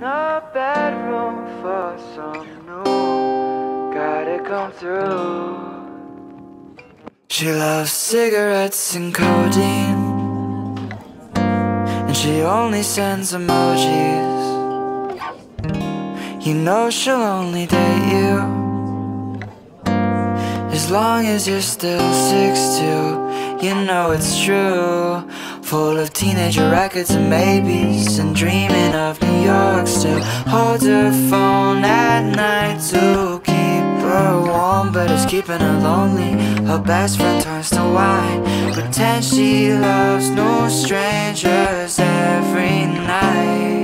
a bedroom for some new. Gotta come through. She loves cigarettes and codeine, and she only sends emojis. You know she'll only date you as long as you're still 6'2". You know it's true. Full of teenager records and maybes, and dreaming of New York still. Hold her phone at night to keep her warm, but it's keeping her lonely. Her best friend turns to wine, pretend she loves no strangers every night.